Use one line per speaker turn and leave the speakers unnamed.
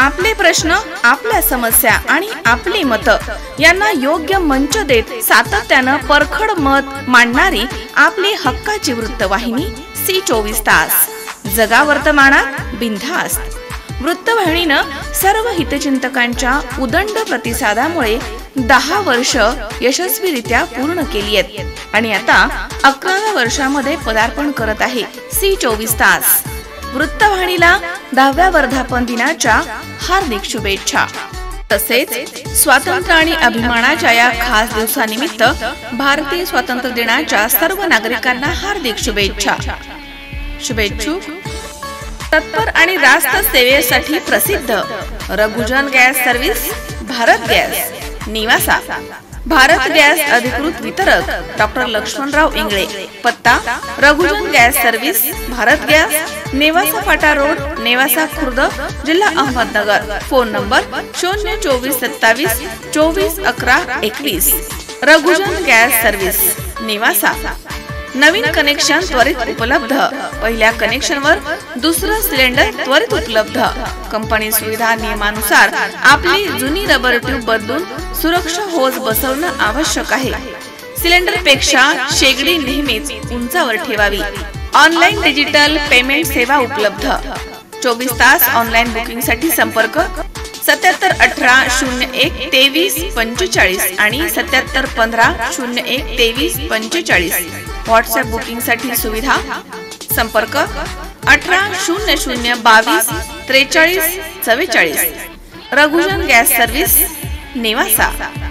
आपले प्रश्न, आपल्या समस्या आणि आपली मतं यांना योग्य मंच देत सातत्यानं परखड मत मांडणारी आपली हक्काची वृत्तवाहिनी सी24 तास. जगा वर्तमानात बिनधास्त. वृत्तवाहिनीनं सर्व हितचिंतकांच्या उदंड प्रतिसादामुळे 10 वर्ष यशस्वीरित्या पूर्ण केली आहेत आणि आता 11व्या वर्षामध्ये पदार्पण करत आहे सी24 तास. वृत्तवाहिनीला 10व्या वर्धापन दिनाच्या हार्दिक शुभेच्छा. तसेच स्वातंत्र्य आणि अभिमानाच्या या खास दिवसानिमित्त भारतीय स्वातंत्र्य दिनाच्या सर्व नागरिकांना हार्दिक शुभेच्छा. शुभेच्छुक तत्पर आणि रास्त सेवेसाठी प्रसिद्ध Raghujan gas service, Bharat gas, Nevasa. Bharat gas अधिकृत वितरक डॉक्टर लक्ष्मणराव इंगळे. पत्ता Raghujan gas service, Bharat gas, Nevasa फाटा रोड, नेवासा खुर्द, जिल्हा Ahmednagar. Phone number 024 27 24 11 21. Raghujan gas service, Nevasa. नवीन कनेक्शन त्वरित उपलब्ध. पहिल्या कनेक्शनवर दुसरं सिलेंडर त्वरित उपलब्ध. कंपनी सुविधा नियमानुसार आपली जुनी रबर ट्यूब बदलून सुरक्षा होज बसवणं आवश्यक आहे. सिलेंडर पेक्षा शेगडी नेहमीच उंचावर ठेवावी. ऑनलाईन डिजिटल पेमेंट सेवा उपलब्ध. 24 तास ऑनलाईन बुकिंग साठी संपर्क 77 18 01 23 45 आणि 77 15 01 23 45. व्हॉट्सअप बुकिंग साठी सुविधा संपर्क 18 00 22 43 44. Raghujan gas service, Nevasa.